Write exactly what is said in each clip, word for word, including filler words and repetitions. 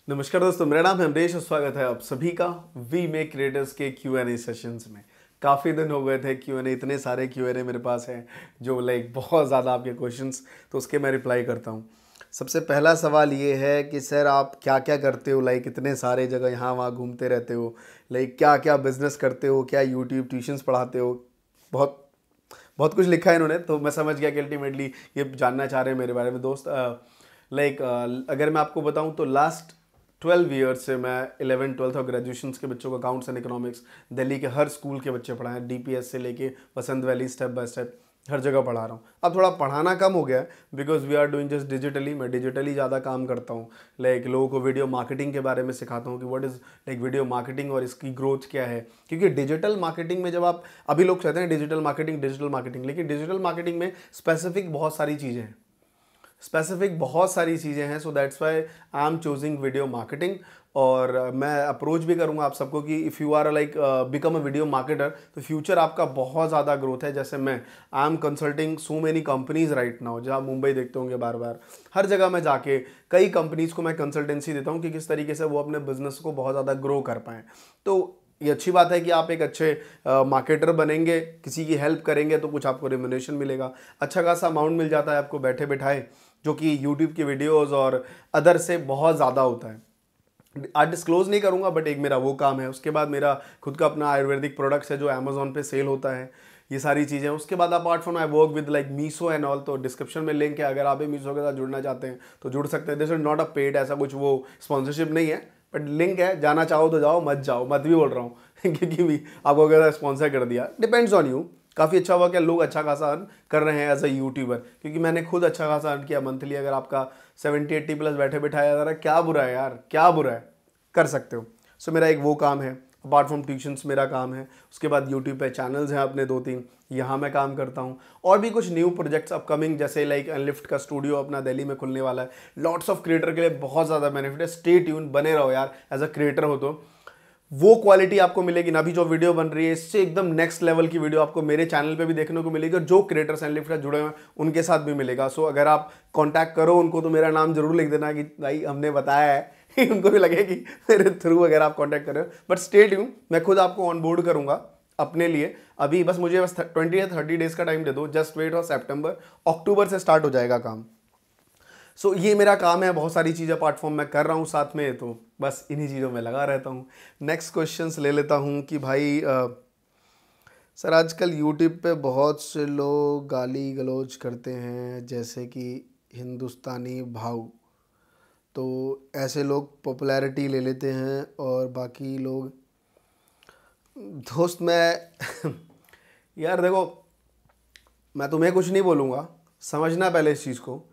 नमस्कार दोस्तों, मेरा नाम है अमरीश और स्वागत है आप सभी का वी मेक क्रिएटर्स के क्यू एन ए सेशंस में। काफ़ी दिन हो गए थे क्यू एन ए, इतने सारे क्यू एन ए मेरे पास हैं जो लाइक बहुत ज़्यादा आपके क्वेश्चंस, तो उसके मैं रिप्लाई करता हूँ। सबसे पहला सवाल ये है कि सर आप क्या क्या करते हो, लाइक इतने सारे जगह यहाँ वहाँ घूमते रहते हो, लाइक क्या क्या बिजनेस करते हो, क्या यूट्यूब ट्यूशन्स पढ़ाते हो। बहुत बहुत कुछ लिखा है इन्होंने, तो मैं समझ गया कि अल्टीमेटली ये जानना चाह रहे हैं मेरे बारे में। दोस्त लाइक अगर मैं आपको बताऊं तो लास्ट ट्वेल्व ईयर्स से मैं इलेवन ट्वेल्थ और ग्रेजुएशन के बच्चों को अकाउंट्स एंड इकोनॉमिक्स दिल्ली के हर स्कूल के बच्चे पढ़ाए हैं, डी पी एस से लेके Basant valley, step by step हर जगह पढ़ा रहा हूँ। अब थोड़ा पढ़ाना कम हो गया है because we are doing just digitally. मैं डिजिटली ज़्यादा काम करता हूँ, लाइक लोगों को वीडियो मार्केटिंग के बारे में सिखाता हूँ कि what is like video marketing और इसकी ग्रोथ क्या है। क्योंकि डिजिटल मार्केटिंग में जब आप, अभी लोग कहते हैं डिजिटल मार्केटिंग डिजिटल मार्केटिंग, लेकिन डिजिटल मार्केटिंग में स्पेसिफिक बहुत सारी चीज़ें हैं, स्पेसिफिक बहुत सारी चीज़ें हैं। So that's why I am choosing video marketing. और मैं अप्रोच भी करूंगा आप सबको कि if you are like become a video marketer तो फ्यूचर आपका बहुत ज़्यादा ग्रोथ है। जैसे मैं I am consulting so many companies right now, जहाँ मुंबई देखते होंगे बार बार, हर जगह मैं जाके कई कंपनीज़ को मैं कंसल्टेंसी देता हूँ कि किस तरीके से वो अपने बिजनेस को बहुत ज़्यादा ग्रो कर पाएँ। तो ये अच्छी बात है कि आप एक अच्छे मार्केटर बनेंगे, किसी की हेल्प करेंगे तो कुछ आपको रेम्युनरेशन मिलेगा, अच्छा खासा अमाउंट मिल जाता है आपको बैठे बैठाए, जो कि यूट्यूब की वीडियोस और अदर से बहुत ज़्यादा होता है। आज डिस्क्लोज नहीं करूंगा, बट एक मेरा वो काम है। उसके बाद मेरा खुद का अपना आयुर्वेदिक प्रोडक्ट्स है जो अमेजोन पे सेल होता है, ये सारी चीज़ें। उसके बाद apart from I work with like Meesho and all, तो डिस्क्रिप्शन में लिंक है, अगर आप भी मीशो के साथ जुड़ना चाहते हैं तो जुड़ सकते हैं। This is not a paid, ऐसा कुछ वो स्पॉन्सरशिप नहीं है, बट लिंक है, जाना चाहो तो जाओ, मत जाओ मत भी बोल रहा हूँ क्योंकि भी आपको अगर स्पॉन्सर कर दिया, डिपेंड्स ऑन यू। काफ़ी अच्छा हुआ कि लोग अच्छा खासा अर्न कर रहे हैं एज अ यूट्यूबर, क्योंकि मैंने खुद अच्छा खासा अर्न किया मंथली। अगर आपका सेवेंटी एट्टी प्लस बैठे बैठाया जा रहा है, क्या बुरा है यार, क्या बुरा है, कर सकते हो। सो so, मेरा एक वो काम है। अपार्ट फ्रॉम ट्यूशन्स मेरा काम है। उसके बाद यूट्यूब पे चैनल्स हैं अपने दो तीन, यहाँ मैं काम करता हूँ। और भी कुछ न्यू प्रोजेक्ट्स अपकमिंग, जैसे लाइक अनलिफ्ट का स्टूडियो अपना दिल्ली में खुलने वाला है। लॉट्स ऑफ क्रिएटर के लिए बहुत ज़्यादा बेनिफिट है। स्टे ट्यून, बने रहो यार। एज अ क्रिएटर हो तो वो क्वालिटी आपको मिलेगी ना, अभी जो वीडियो बन रही है इससे एकदम नेक्स्ट लेवल की वीडियो आपको मेरे चैनल पे भी देखने को मिलेगी, और जो क्रिएटर्स एनलिफ्ट से जुड़े हुए हैं उनके साथ भी मिलेगा। सो अगर आप कांटेक्ट करो उनको तो मेरा नाम जरूर लिख देना कि भाई हमने बताया है उनको भी लगे कि मेरे थ्रू अगर आप कांटेक्ट कर रहे हो। बट स्टे ट्यून, मैं खुद आपको ऑन बोर्ड करूंगा अपने लिए। अभी बस मुझे बस ट्वेंटी या थर्टी डेज का टाइम दे दो, जस्ट वेट। और सितंबर अक्टूबर से स्टार्ट हो जाएगा काम। सो so, ये मेरा काम है। बहुत सारी चीज़ें अपार्ट फ्रॉम मैं कर रहा हूँ साथ में, तो बस इन्हीं चीज़ों में लगा रहता हूँ। नेक्स्ट क्वेश्चंस ले लेता हूँ कि भाई आ, सर आजकल यूट्यूब पे बहुत से लोग गाली गलौज करते हैं, जैसे कि हिंदुस्तानी भाव, तो ऐसे लोग पॉपुलैरिटी ले लेते हैं और बाकी लोग। दोस्त मैं यार देखो, मैं तुम्हें कुछ नहीं बोलूँगा, समझना पहले इस चीज़ को।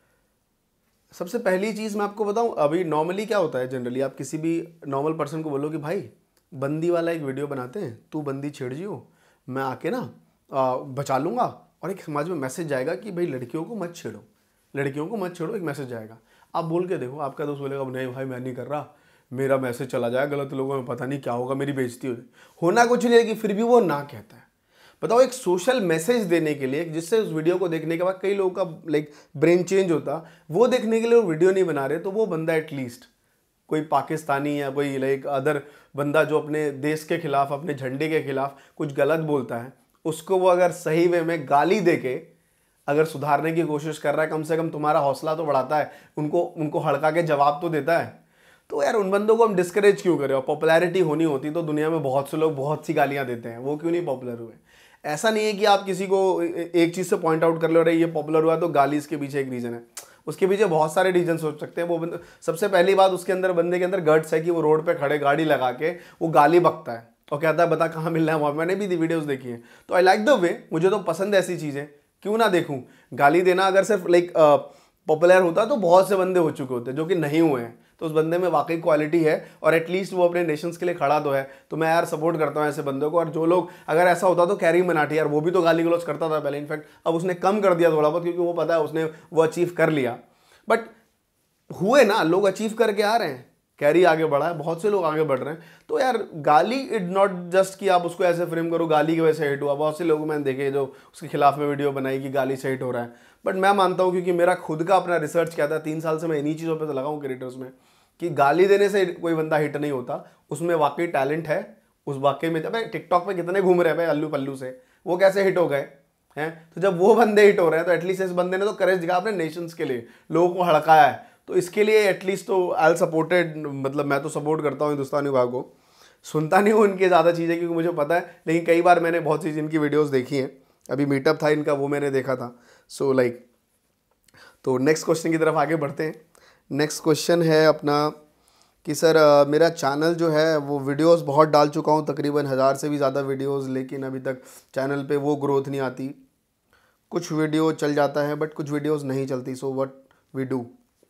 सबसे पहली चीज़ मैं आपको बताऊं, अभी नॉर्मली क्या होता है, जनरली आप किसी भी नॉर्मल पर्सन को बोलो कि भाई बंदी वाला एक वीडियो बनाते हैं, तू बंदी छेड़ जियो, मैं आके ना आ, बचा लूँगा। और एक समाज में मैसेज जाएगा कि भाई लड़कियों को मत छेड़ो, लड़कियों को मत छेड़ो, एक मैसेज जाएगा। आप बोल के देखो, आपका दोस्त बोलेगा नहीं भाई मैं नहीं कर रहा, मेरा मैसेज चला जाएगा गलत लोगों में, पता नहीं क्या होगा, मेरी बेइज्जती हो जाए। होना कुछ नहीं है कि फिर भी वो ना कहता है। बताओ, एक सोशल मैसेज देने के लिए, जिससे उस वीडियो को देखने के बाद कई लोगों का लाइक ब्रेन चेंज होता, वो देखने के लिए वो वीडियो नहीं बना रहे, तो वो बंदा एटलीस्ट कोई पाकिस्तानी या कोई लाइक अदर बंदा जो अपने देश के खिलाफ, अपने झंडे के खिलाफ कुछ गलत बोलता है, उसको वो अगर सही वे में गाली दे के अगर सुधारने की कोशिश कर रहा है, कम से कम तुम्हारा हौसला तो बढ़ाता है, उनको उनको हड़का के जवाब तो देता है। तो यार उन बंदों को हम डिस्करेज क्यों करें। और पॉपुलैरिटी होनी होती तो दुनिया में बहुत से लोग बहुत सी गालियां देते हैं, वो क्यों नहीं पॉपुलर हुए। ऐसा नहीं है कि आप किसी को एक चीज़ से पॉइंट आउट कर लो, रहे ये पॉपुलर हुआ तो गाली इसके पीछे एक रीज़न है, उसके पीछे बहुत सारे रीजन सोच सकते हैं। वो बंद, सबसे पहली बात उसके अंदर, बंदे के अंदर गट्स है कि वो रोड पे खड़े गाड़ी लगा के वो गाली बकता है और कहता है बता कहाँ मिलना है वहाँ। मैंने भी वीडियोस देखी है, तो आई लाइक द वे, मुझे तो पसंद है ऐसी चीज़ें, क्यों ना देखूँ। गाली देना अगर सिर्फ लाइक पॉपुलर होता तो बहुत से बंदे हो चुके होते जो कि नहीं हुए हैं, तो उस बंदे में वाकई क्वालिटी है और एटलीस्ट वो अपने नेशंस के लिए खड़ा तो है। तो मैं यार सपोर्ट करता हूँ ऐसे बंदों को। और जो लोग, अगर ऐसा होता तो कैरी मनाटी, यार वो भी तो गाली गलौज करता था पहले, इनफैक्ट अब उसने कम कर दिया थोड़ा बहुत, क्योंकि वो पता है उसने वो अचीव कर लिया। बट हुए ना, लोग अचीव करके आ रहे हैं, कैरी आगे बढ़ा है, बहुत से लोग आगे बढ़ रहे हैं। तो यार गाली इट नॉट जस्ट कि आप उसको ऐसे फ्रेम करो गाली की वजह से हिट हुआ। बहुत से लोग मैंने देखे जो उसके खिलाफ में वीडियो बनाई कि गाली से हिट हो रहा है। बट मैं मानता हूँ, क्योंकि मेरा खुद का अपना रिसर्च क्या था, तीन साल से मैं इन्हीं चीज़ों पर तो लगा हूँ क्रिएटर्स में, कि गाली देने से कोई बंदा हिट नहीं होता, उसमें वाकई टैलेंट है, उस वाकई में। भाई टिकटॉक पे कितने घूम रहे हैं भाई अल्लू पल्लू से, वो कैसे हिट हो गए हैं? तो जब वो बंदे हिट हो रहे हैं तो एटलीस्ट इस बंदे ने तो करेज दिखा अपने नेशंस के लिए, लोगों को हड़काया है, तो इसके लिए एटलीस्ट तो आई सपोर्टेड, मतलब मैं तो सपोर्ट करता हूँ हिंदुस्तानी भाग को। सुनता नहीं हूँ इनकी ज़्यादा चीज़ें क्योंकि मुझे पता है, लेकिन कई बार मैंने बहुत सी इनकी वीडियोस देखी हैं। अभी मीटअप था इनका, वो मैंने देखा था। सो so, लाइक like, तो नेक्स्ट क्वेश्चन की तरफ आगे बढ़ते हैं। नेक्स्ट क्वेश्चन है अपना कि सर uh, मेरा चैनल जो है वो वीडियोस बहुत डाल चुका हूँ, तकरीबन हज़ार से भी ज़्यादा वीडियोस, लेकिन अभी तक चैनल पे वो ग्रोथ नहीं आती। कुछ वीडियो चल जाता है बट कुछ वीडियोस नहीं चलती। So what we do?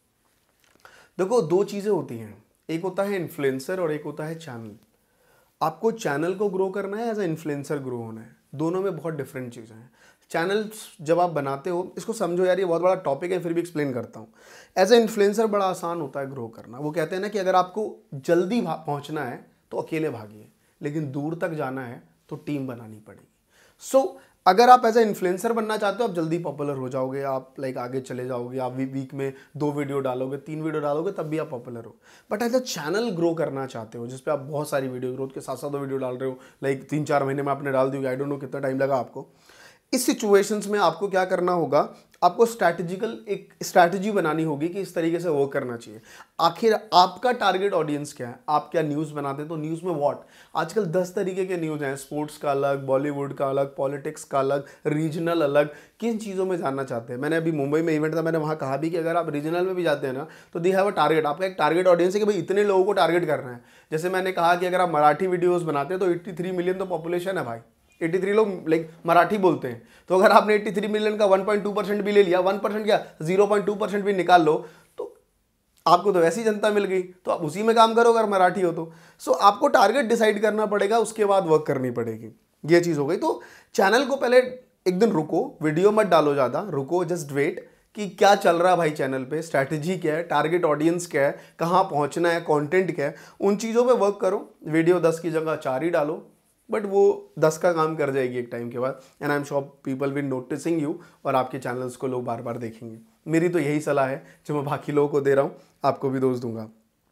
देखो दो चीज़ें होती हैं, एक होता है इन्फ्लुएंसर और एक होता है चैनल। आपको चैनल को ग्रो करना है, एज ए इन्फ्लुएंसर ग्रो होना है, दोनों में बहुत डिफरेंट चीज़ें हैं। चैनल जब आप बनाते हो, इसको समझो यार, ये बहुत बड़ा टॉपिक है, फिर भी एक्सप्लेन करता हूँ। एज ए इन्फ्लुएंसर बड़ा आसान होता है ग्रो करना। वो कहते हैं ना कि अगर आपको जल्दी पहुँचना है तो अकेले भागिए, लेकिन दूर तक जाना है तो टीम बनानी पड़ेगी। सो so, अगर आप एज ए इन्फ्लुएंसर बनना चाहते हो, आप जल्दी पॉपुलर हो जाओगे, आप लाइक आगे चले जाओगे, आप वीक में दो वीडियो डालोगे, तीन वीडियो डालोगे, तब भी आप पॉपुलर हो। But as a channel grow करना चाहते हो, जिसपे आप बहुत सारी वीडियो, ग्रोथ के साथ साथ वीडियो डाल रहे हो, लाइक तीन चार महीने में आपने डाल दी, आई डोंट नो कितना टाइम लगा आपको। इस सिचुएशंस में आपको क्या करना होगा, आपको स्ट्रैटेजिकल एक स्ट्रैटेजी बनानी होगी कि इस तरीके से वर्क करना चाहिए। आखिर आपका टारगेट ऑडियंस क्या है? आप क्या न्यूज़ बनाते हैं, तो न्यूज़ में व्हाट, आजकल दस तरीके के न्यूज़ हैं, स्पोर्ट्स का अलग, बॉलीवुड का अलग, पॉलिटिक्स का अलग, रीजनल अलग। किन चीज़ों में जानना चाहते हैं? मैंने अभी मुंबई में इवेंट था, मैंने वहाँ कहा भी कि अगर आप रीजनल में भी जाते हैं ना, तो दे हैव अ टारगेट, आपका एक टारगेट ऑडियंस है कि भाई इतने लोगों को टारगेट करना है। जैसे मैंने कहा कि अगर आप मराठी वीडियोज़ बनाते हैं तो एट्टी थ्री मिलियन तो पॉपुलेशन है भाई, तिरासी लोग लाइक मराठी बोलते हैं। तो अगर आपने तिरासी मिलियन का वन पॉइंट टू परसेंट भी ले लिया, वन परसेंट क्या ज़ीरो पॉइंट टू परसेंट भी निकाल लो, तो आपको तो वैसी जनता मिल गई, तो आप उसी में काम करो अगर मराठी हो तो। सो so, आपको टारगेट डिसाइड करना पड़ेगा, उसके बाद वर्क करनी पड़ेगी। ये चीज़ हो गई। तो चैनल को पहले एक दिन रुको, वीडियो मत डालो ज़्यादा, रुको, जस्ट वेट कि क्या चल रहा है भाई चैनल पे, स्ट्रैटेजी क्या है, टारगेट ऑडियंस क्या है, कहाँ पहुँचना है, कॉन्टेंट क्या है, उन चीज़ों पर वर्क करो। वीडियो दस की जगह चार ही डालो, बट वो दस का काम कर जाएगी एक टाइम के बाद, and I am sure people will noticing you, और आपके चैनल्स को लोग बार बार देखेंगे। मेरी तो यही सलाह है जो मैं बाकी लोगों को दे रहा हूँ, आपको भी दोस्त दूंगा।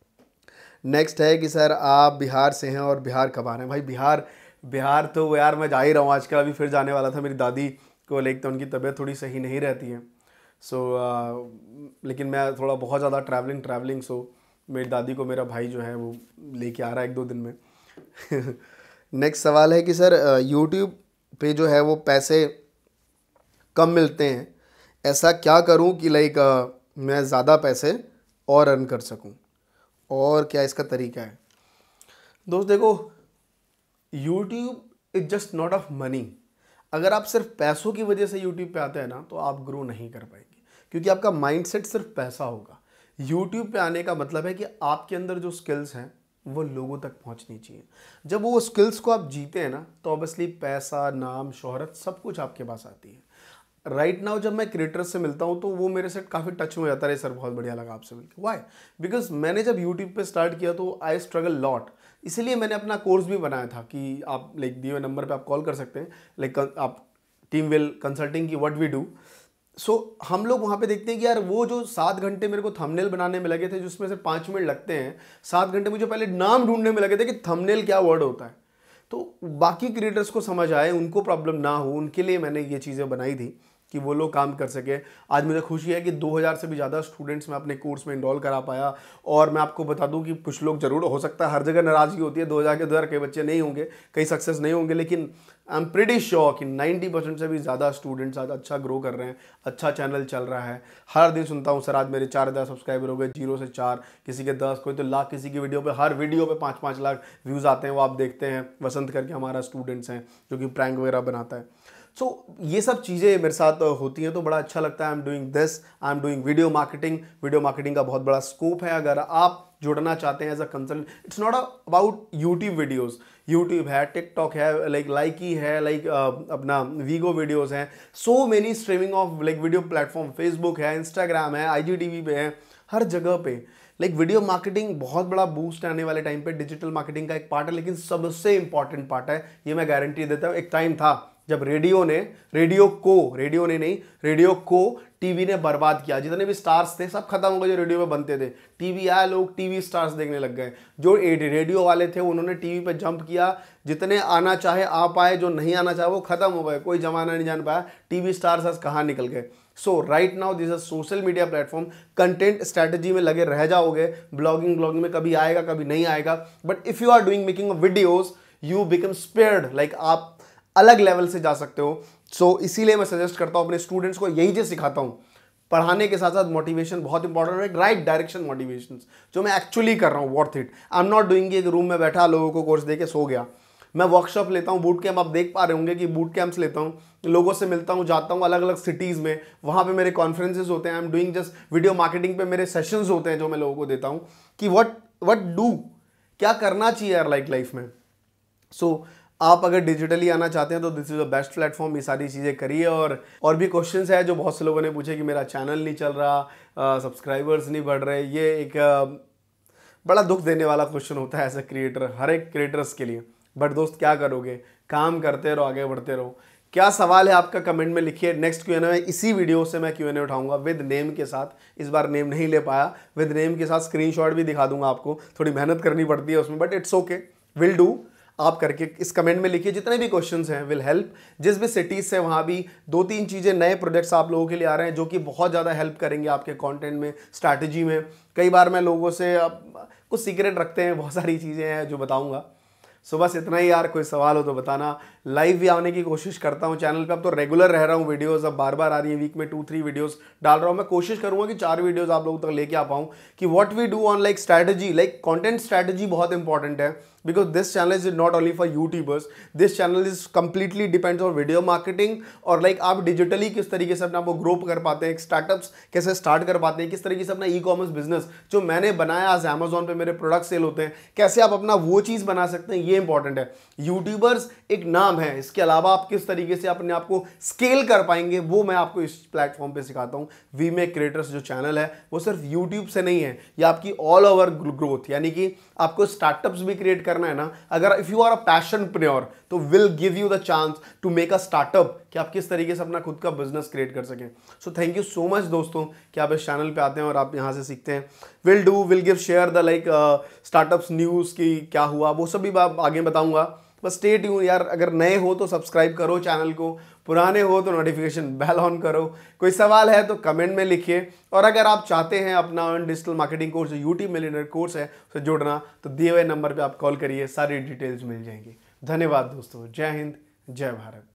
नेक्स्ट है कि सर आप बिहार से हैं और बिहार कब आ रहे हैं? भाई बिहार बिहार तो यार मैं जा ही रहा हूँ आजकल, अभी फिर जाने वाला था। मेरी दादी को लेकर तो उनकी तबीयत थोड़ी सही नहीं रहती है, सो so, लेकिन मैं थोड़ा बहुत ज़्यादा ट्रैवलिंग ट्रैवलिंग सो मेरी दादी को मेरा भाई जो है वो लेके आ रहा है एक दो दिन में। नेक्स्ट सवाल है कि सर यूट्यूब पे जो है वो पैसे कम मिलते हैं, ऐसा क्या करूं कि लाइक मैं ज़्यादा पैसे और अर्न कर सकूं, और क्या इसका तरीका है? दोस्त देखो, YouTube is just not of money. अगर आप सिर्फ पैसों की वजह से यूट्यूब पे आते हैं ना, तो आप ग्रो नहीं कर पाएंगे, क्योंकि आपका माइंडसेट सिर्फ पैसा होगा। यूट्यूब पे आने का मतलब है कि आपके अंदर जो स्किल्स हैं वो लोगों तक पहुंचनी चाहिए। जब वो स्किल्स को आप जीते हैं ना, तो ऑब्वियसली पैसा, नाम, शोहरत सब कुछ आपके पास आती है। राइट right नाउ जब मैं क्रिएटर्स से मिलता हूँ तो वो मेरे से काफ़ी टच में हो जाता है, सर बहुत बढ़िया लगा आपसे मिलकर। वाई? बिकॉज मैंने जब यूट्यूब पे स्टार्ट किया तो आई स्ट्रगल लॉट, इसलिए मैंने अपना कोर्स भी बनाया था कि आप लाइक दिए हुए नंबर पे आप कॉल कर सकते हैं, लाइक आप टीम वेल कंसल्टिंग की what we do. So so, हम लोग वहाँ पे देखते हैं कि यार वो जो सात घंटे मेरे को थंबनेल बनाने में लगे थे, जिसमें से पाँच मिनट लगते हैं, सात घंटे मुझे पहले नाम ढूंढने में लगे थे कि थंबनेल क्या वर्ड होता है। तो बाकी क्रिएटर्स को समझ आए, उनको प्रॉब्लम ना हो, उनके लिए मैंने ये चीज़ें बनाई थी कि वो लोग काम कर सके। आज मुझे खुशी है कि दो हज़ार से भी ज़्यादा स्टूडेंट्स मैं अपने कोर्स में इनरोल करा पाया। और मैं आपको बता दूं कि कुछ लोग जरूर, हो सकता है हर जगह नाराज़गी होती है, दो हज़ार के दो हज़ार कई बच्चे नहीं होंगे, कई सक्सेस नहीं होंगे, लेकिन आई एम प्रीटी श्योर कि नब्बे परसेंट से भी ज़्यादा स्टूडेंट्स आज अच्छा ग्रो कर रहे हैं, अच्छा चैनल चल रहा है। हर दिन सुनता हूँ सर आज मेरे चार हज़ार सब्सक्राइबर हो गए, जीरो से चार, किसी के दस, कोई तो लाख, किसी की वीडियो पे हर वीडियो पे पाँच पाँच लाख व्यूज़ आते हैं। वो आप देखते हैं, वसंत करके हमारा स्टूडेंट्स हैं जो कि प्रैंक वगैरह बनाता है। सो so, ये सब चीज़ें मेरे साथ होती हैं तो बड़ा अच्छा लगता है। I am doing this, I am doing video marketing. Video marketing का बहुत बड़ा स्कोप है। अगर आप जुड़ना चाहते हैं as a consultant, it's not about YouTube videos. YouTube है, टिकटॉक है, लाइक लाइकी है, लाइक uh, अपना वीगो वीडियोस हैं, so many streaming of like video platform, Facebook है, इंस्टाग्राम है, आई जी टी वी पे है, हर जगह पे लाइक वीडियो मार्केटिंग बहुत बड़ा बूस्ट आने वाले टाइम पे डिजिटल मार्केटिंग का एक पार्ट है, लेकिन सबसे इंपॉर्टेंट पार्ट है, ये मैं गारंटी देता हूँ। एक टाइम था जब रेडियो ने रेडियो को रेडियो ने नहीं रेडियो को टीवी ने बर्बाद किया। जितने भी स्टार्स थे सब खत्म हो गए जो रेडियो पे बनते थे। टीवी आया, लोग टीवी स्टार्स देखने लग गए। जो रेडियो वाले थे उन्होंने टीवी पे जंप किया, जितने आना चाहे आ पाए, जो नहीं आना चाहे वो खत्म हो गए, कोई जमाना नहीं जान पाया टीवी स्टार्स आज कहाँ निकल गए। So right now this is social media platform, content strategy में लगे रह जाओगे, ब्लॉगिंग ब्लॉगिंग में कभी आएगा कभी नहीं आएगा, but if you are doing making videos you become spared, like आप अलग लेवल से जा सकते हो। सो so, इसीलिए मैं सजेस्ट करता हूं अपने स्टूडेंट्स को, यही चीज सिखाता हूं। पढ़ाने के साथ साथ मोटिवेशन बहुत इंपॉर्टेंट है, राइट डायरेक्शन मोटिवेशन जो मैं एक्चुअली कर रहा हूं, worth it. I am not doing एक रूम में बैठा लोगों को कोर्स देके सो गया। मैं वर्कशॉप लेता हूं, बूट कैंप, आप देख पा रहे होंगे कि बूट कैंप्स लेता हूं, लोगों से मिलता हूं, जाता हूं अलग अलग सिटीज में, वहां पे मेरे कॉन्फ्रेंसेस होते हैं। I am doing just video marketing पे मेरे सेशंस होते हैं जो मैं लोगों को देता हूं कि व्हाट व्हाट डू, क्या करना चाहिए यार लाइक लाइफ में। सो so, आप अगर डिजिटली आना चाहते हैं तो this is the best platform, ये सारी चीज़ें करिए। और और भी क्वेश्चंस है जो बहुत से लोगों ने पूछे कि मेरा चैनल नहीं चल रहा, सब्सक्राइबर्स नहीं बढ़ रहे। ये एक uh, बड़ा दुख देने वाला क्वेश्चन होता है एज ए क्रिएटर, हर एक क्रिएटर्स के लिए। बट दोस्त क्या करोगे, काम करते रहो, आगे बढ़ते रहो। क्या सवाल है आपका कमेंट में लिखिए। नेक्स्ट क्यू एन ए इसी वीडियो से मैं क्यू एन ए उठाऊंगा विद नेम के साथ। इस बार नेम नहीं ले पाया, विद नेम के साथ स्क्रीनशॉट भी दिखा दूंगा आपको। थोड़ी मेहनत करनी पड़ती है उसमें, but it's okay, will do. आप करके इस कमेंट में लिखिए, जितने भी क्वेश्चंस हैं विल हेल्प। जिस भी सिटीज से वहाँ भी दो तीन चीज़ें, नए प्रोजेक्ट्स आप लोगों के लिए आ रहे हैं जो कि बहुत ज़्यादा हेल्प करेंगे आपके कंटेंट में, स्ट्रैटेजी में। कई बार मैं लोगों से अब कुछ सीक्रेट रखते हैं, बहुत सारी चीज़ें हैं जो बताऊँगा। सो बस इतना ही यार, कोई सवाल हो तो बताना। लाइव भी आने की कोशिश करता हूँ चैनल पे, अब तो रेगुलर रह रहा हूँ, वीडियोस अब बार बार आ रही है, वीक में टू थ्री वीडियोस डाल रहा हूँ। मैं कोशिश करूँगा कि चार वीडियोस आप लोगों तक लेके आ पाऊँ कि what we do on like strategy, like content strategy बहुत इंपॉर्टेंट है, because this channel is not only for YouTubers, this channel is completely depends on video marketing. और लाइक आप डिजिटली किस तरीके से अपने आप को ग्रो कर पाते हैं, स्टार्टअप्स कैसे स्टार्ट कर पाते हैं, किस तरीके से अपना ई कॉमर्स बिजनेस जो मैंने बनाया आज अमेजोन पे मेरे प्रोडक्ट सेल होते हैं, कैसे आप अपना वो चीज़ बना सकते हैं, ये इंपॉर्टेंट है। यूट्यूबर्स एक नाम है, इसके अलावा आप किस तरीके से अपने आप को स्केल कर पाएंगे वो मैं आपको इस प्लेटफॉर्म पे सिखाता हूँ। वी मेक क्रिएटर्स जो चैनल है वो सिर्फ यूट्यूब से नहीं है, ये आपकी ऑल ओवर ग्रोथ, यानी कि आपको स्टार्टअप्स भी क्रिएट करना है ना, अगर if you are a passionpreneur तो will give you the chance to make a startup कि आप किस तरीके से अपना खुद का बिजनेस क्रिएट कर सकें। So thank you so much दोस्तों कि आप इस चैनल पे आते हैं और आप यहाँ से सीखते हैं। Will do will give share the like startups news की क्या हुआ वो सब भी मैं आगे बताऊंगा। बस स्टे ट्यून यार, अगर नए हो तो सब्सक्राइब करो चैनल को, पुराने हो तो नोटिफिकेशन बेल ऑन करो। कोई सवाल है तो कमेंट में लिखिए, और अगर आप चाहते हैं अपना डिजिटल मार्केटिंग कोर्स जो यूट्यूब मिलियनेयर कोर्स है उसे जोड़ना तो दिए हुए नंबर पे आप कॉल करिए, सारी डिटेल्स मिल जाएंगी। धन्यवाद दोस्तों, जय हिंद, जय भारत।